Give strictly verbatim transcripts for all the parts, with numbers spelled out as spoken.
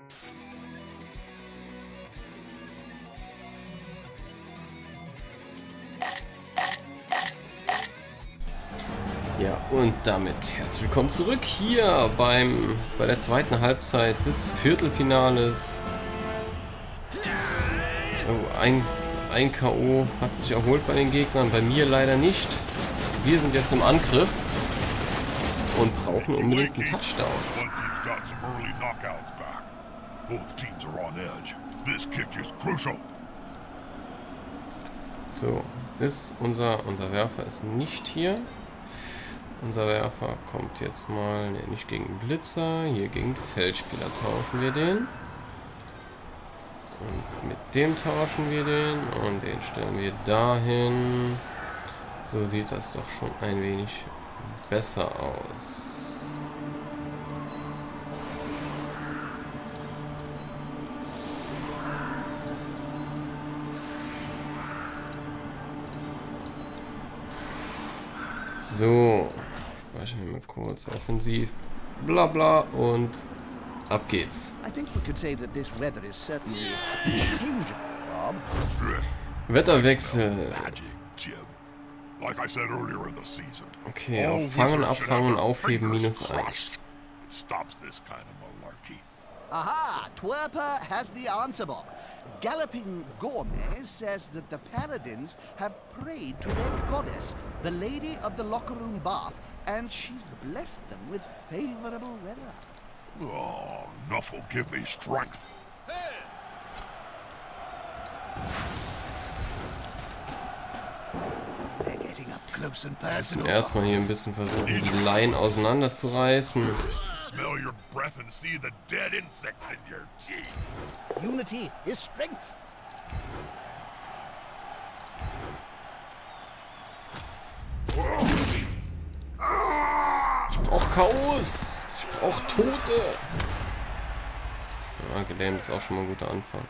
Ja, und damit herzlich willkommen zurück hier beim bei der zweiten Halbzeit des Viertelfinales. Oh, ein, ein K O hat sich erholt bei den Gegnern, bei mir leider nicht. Wir sind jetzt im Angriff und brauchen unbedingt einen Touchdown. So, ist unser, unser Werfer ist nicht hier. Unser Werfer kommt jetzt mal, ne, nicht gegen Blitzer, hier gegen Feldspieler tauschen wir den. Und mit dem tauschen wir den und den stellen wir dahin. So sieht das doch schon ein wenig besser aus. So, speichern wir mal kurz offensiv, bla bla und ab geht's. Wetterwechsel. Okay, auf Fangen, Abfangen, Aufheben, minus eins. Aha, Twerper has the answer, Bob. Galloping Gourmet says that the Paladins have prayed to their goddess, the Lady of the Locker Room Bath, and she's blessed them with favorable weather. Oh, Nuff'll give me strength. They're getting up close and personal. Erstmal hier ein bisschen versuchen, die Line auseinanderzureißen. Smell your breath and see the dead insects in your teeth. Unity is strength. Ich brauch Chaos. Ich brauch Tote. Ja, gelähmt ist auch schon mal ein guter Anfang.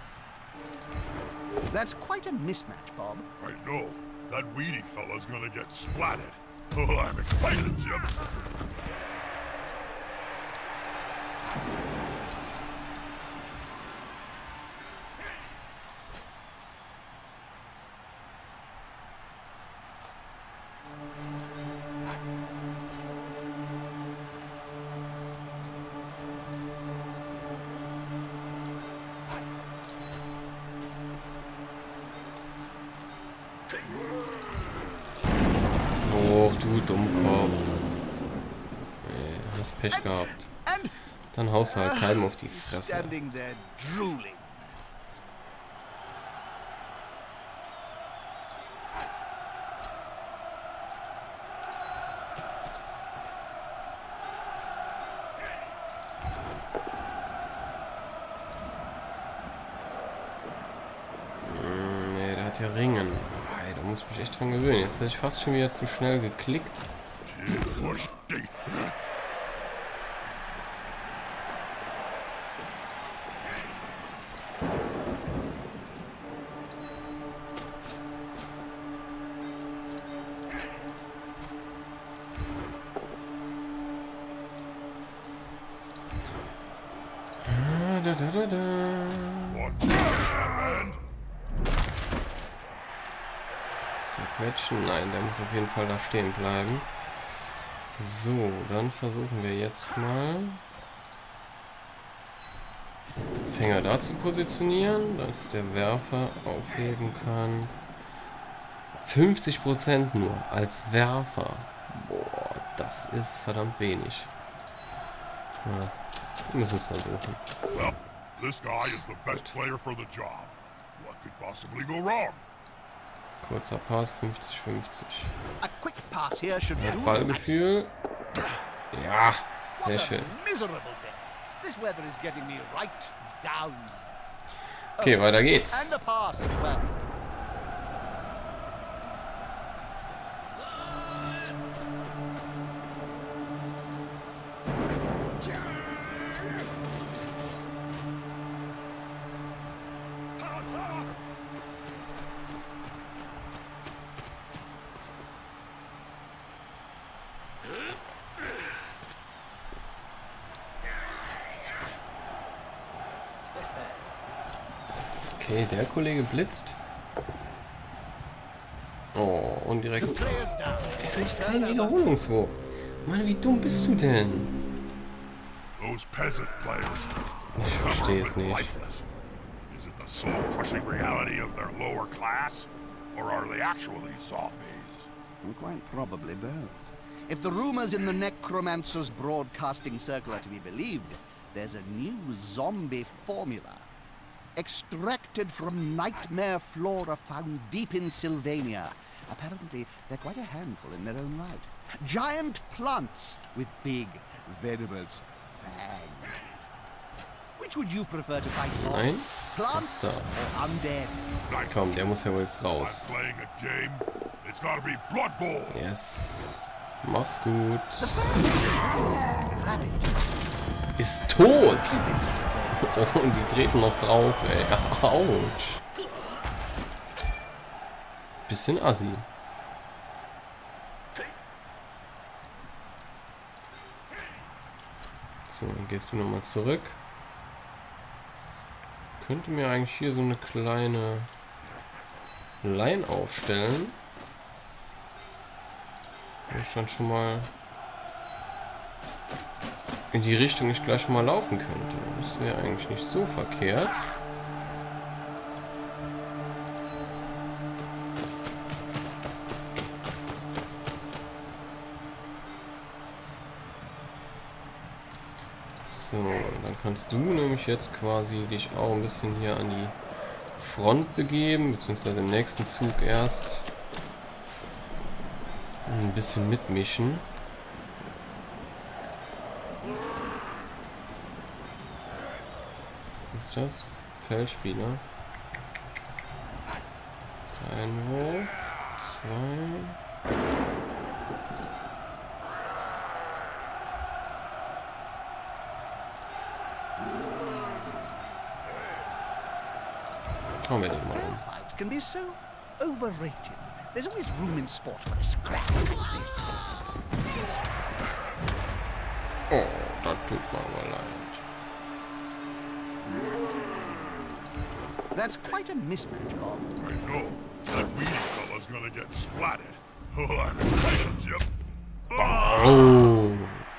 That's quite a mismatch, Bob. I know. That weedy fella's gonna get splatted. Oh, I'm excited, Jim. Oh, du Dummkopf. Nee, hast Pech gehabt. Dann haust du halt keinem auf die Fresse. Standing there drooling. Hm, nee, der hat ja Ringen. Hey, da muss ich mich echt dran gewöhnen. Jetzt hätte ich fast schon wieder zu schnell geklickt. Da, da, da, da. Zerquetschen? Nein, der muss auf jeden Fall da stehen bleiben. So, dann versuchen wir jetzt mal Fänger da zu positionieren, dass der Werfer aufheben kann. fünfzig Prozent nur als Werfer. Boah, das ist verdammt wenig. Ja. Wir müssen es versuchen. Well, this guy is the best player for the job. What could possibly go wrong? Kurzer Pass, fünfzig fünfzig. A quick pass here should do. Ballgefühl. Ja, sehr schön. This weather is getting me right down. Okay, weiter geht's. And a pass as well. Okay, der Kollege blitzt. Oh, und direkt... Kein Wiederholungswurf. Mann, wie dumm bist du denn? Those peasant players. Ich verstehe es nicht. Lifeless. Is it the soul-crushing reality of their lower class? Or are they actually zombies? Quite probably both. If the rumors in the Necromancer's broadcasting circle are to be believed, there's a new zombie formula. Extracted from nightmare flora found deep in Sylvania. Apparently, they're quite a handful in their own right. Giant plants with big, venomous fangs. Which would you prefer to fight for? Nein? Plants So. or undead? Komm, der muss ja wohl jetzt raus. I'm playing a game. It's gotta be Blood Bowl. Yes. Mach's gut. Rabbit. Ist tot! Oh, und die treten noch drauf, ey. Autsch. Bisschen assi. So, dann gehst du nochmal zurück. Könnte mir eigentlich hier so eine kleine Line aufstellen. Wo ich dann schon mal in die Richtung ich gleich schon mal laufen könnte. Das wäre eigentlich nicht so verkehrt. So, dann kannst du nämlich jetzt quasi dich auch ein bisschen hier an die Front begeben, beziehungsweise im nächsten Zug erst ein bisschen mitmischen. Was ist das? Feldspieler. Einwurf. Zwei. Schauen wir den mal an. Fight can be so overrated. There's always room in sport for a scrap like this. Oh, das tut mir aber leid. That's quite a mismatch, Bob. I know. That weedy fella's gonna get splatted. Oh, I'm excited, Jim. Oh.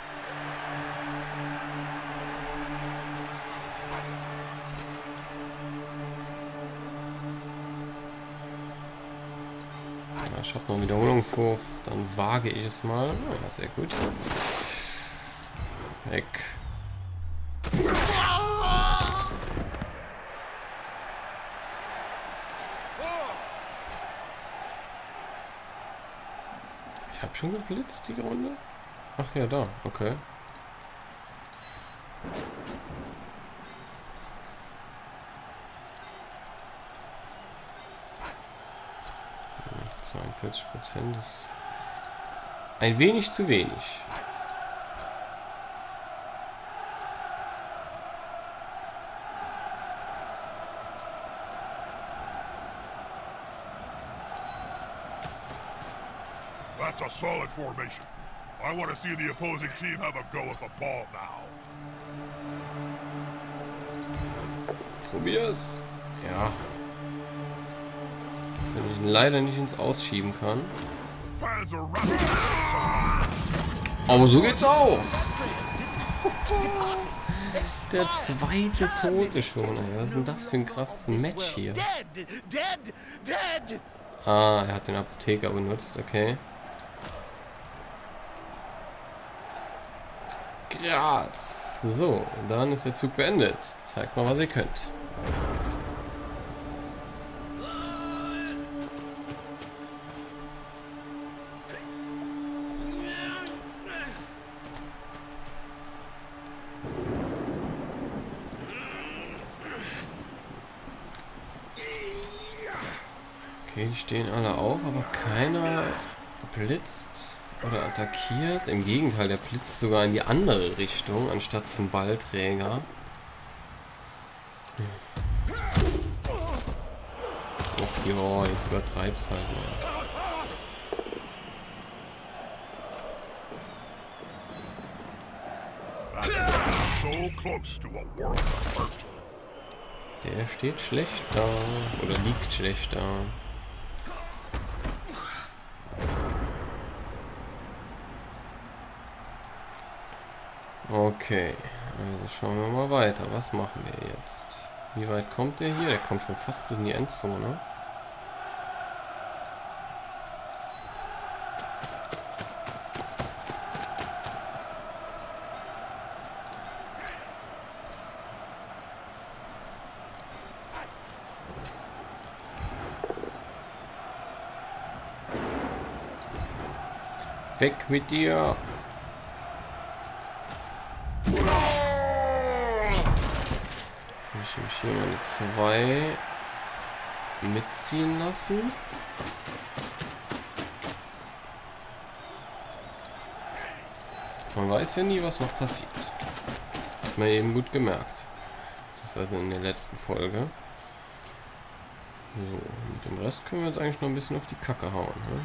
Ja, ich habe noch einen Wiederholungswurf. Dann wage ich es mal. Ja, sehr gut. Weg. Ich habe schon geblitzt die Runde. Ach ja, da. Okay. zweiundvierzig Prozent ist ein wenig zu wenig. That's a solid formation. I want to see the opposing team have a go at the ball now. Probier's. Ja. Wenn ich ihn leider nicht ins Ausschieben kann. Fans are rapping. Aber so geht's auch. Der zweite Tote schon. Ey. Was ist denn das für ein krasses Match hier? Ah, er hat den Apotheker benutzt. Okay. Graz. So, dann ist der Zug beendet. Zeigt mal, was ihr könnt. Okay, die stehen alle auf, aber keiner blitzt oder attackiert. Im Gegenteil, der blitzt sogar in die andere Richtung, anstatt zum Ballträger. Ach ja, jetzt übertreib's halt mal. So close to a world of hurt. Der steht schlecht da. Oder liegt schlecht da. Okay. Also schauen wir mal weiter. Was machen wir jetzt? Wie weit kommt der hier? Der kommt schon fast bis in die Endzone. Weg mit dir! Ich mich hier meine zwei mitziehen lassen. Man weiß ja nie, was noch passiert. Hat man eben gut gemerkt. Das war in der letzten Folge. So, mit dem Rest können wir jetzt eigentlich noch ein bisschen auf die Kacke hauen. Ne?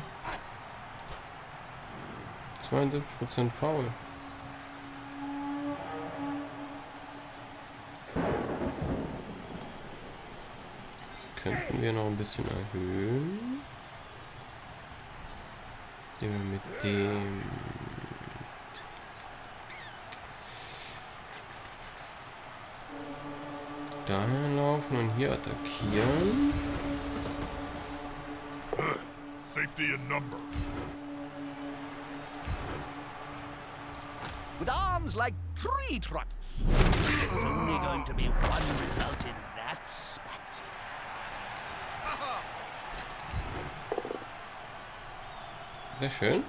zweiundsiebzig Prozent faul. Das könnten wir noch ein bisschen erhöhen. Indem wir mit dem daher laufen und hier attackieren. Safety in numbers. With arms like tree trunks. There's only going to be one result in that spat. Sehr schön.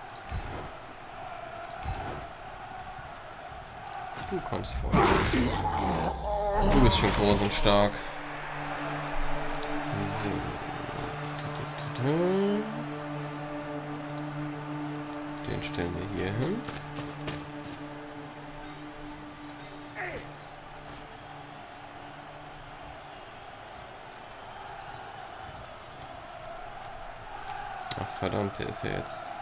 Du kannst vor. Du bist schon groß und stark. So. Den stellen wir hier hin. Ach verdammt, der ist ja jetzt...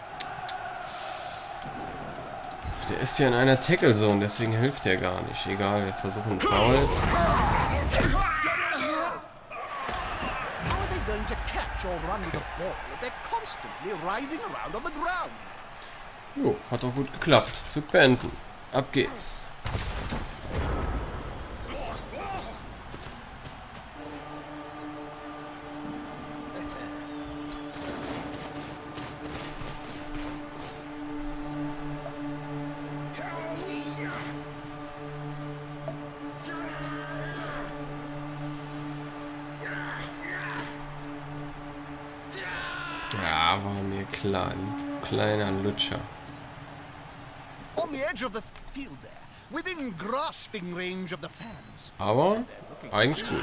Der ist ja in einer Tackle Zone, deswegen hilft der gar nicht. Egal, wir versuchen einen Foul. Jo, hat doch gut geklappt. Zu beenden. Ab geht's. Ja, war mir klar. Ein kleiner Lutscher. On the edge of the field there, within grasping range of the fans. Aber eigentlich gut.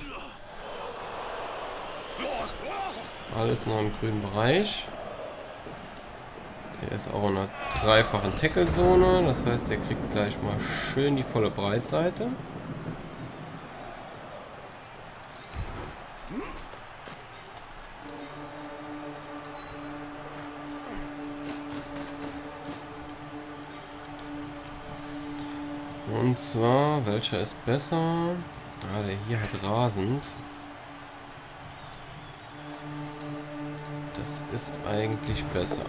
Alles noch im grünen Bereich. Der ist auch in einer dreifachen Tackle-Zone. Das heißt, der kriegt gleich mal schön die volle Breitseite. Und zwar, welcher ist besser? Ah, der hier hat rasend. Das ist eigentlich besser.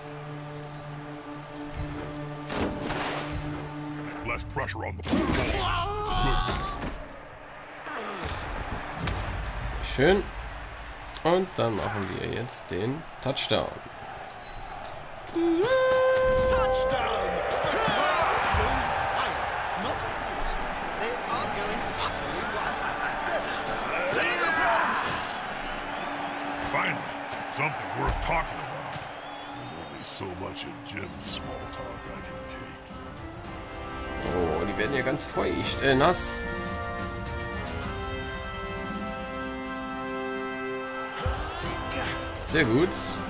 Sehr schön. Und dann machen wir jetzt den Touchdown. Touchdown! Finally, something worth talking about. There's only so much in Jim's small talk I can take. Oh, die werden ja ganz feucht, äh, nass. Sehr gut.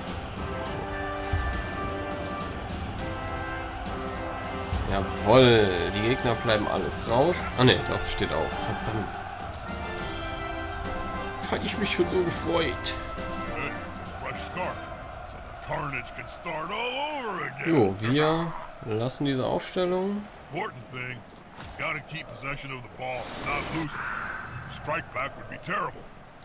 Jawohl, die Gegner bleiben alle draußen. Ah ne, doch, steht auf. Verdammt. Jetzt habe ich mich schon so gefreut. Jo, wir lassen diese Aufstellung. Strike back would be terrible.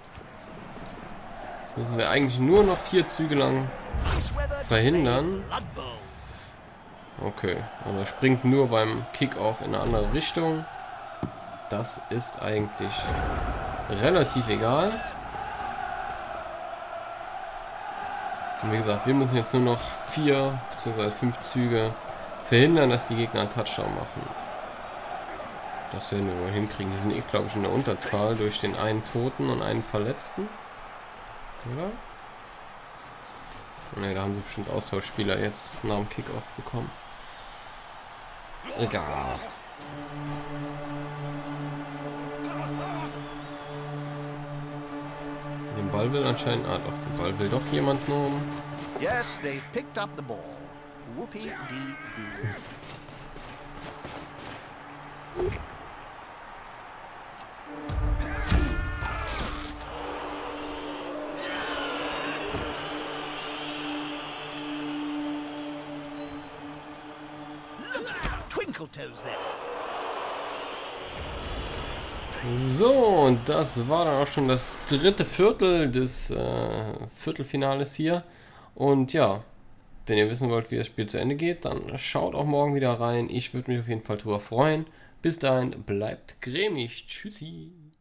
Jetzt müssen wir eigentlich nur noch vier Züge lang verhindern. Okay, aber er springt nur beim Kickoff in eine andere Richtung. Das ist eigentlich relativ egal. Und wie gesagt, wir müssen jetzt nur noch vier bzw. fünf Züge verhindern, dass die Gegner einen Touchdown machen. Das werden wir wohl hinkriegen. Die sind eh, glaube ich, in der Unterzahl durch den einen Toten und einen Verletzten. Oder? Ne, da haben sie bestimmt Austauschspieler jetzt nach dem Kickoff bekommen. Egal. Den Ball will anscheinend... Ah doch, den Ball will doch jemand nehmen. Yes, they've picked up the ball. Whoopie-dee-doo. Twinkletoes there. So, und das war dann auch schon das dritte Viertel des äh, Viertelfinales hier. Und ja, wenn ihr wissen wollt, wie das Spiel zu Ende geht, dann schaut auch morgen wieder rein. Ich würde mich auf jeden Fall drüber freuen. Bis dahin, bleibt cremig. Tschüssi.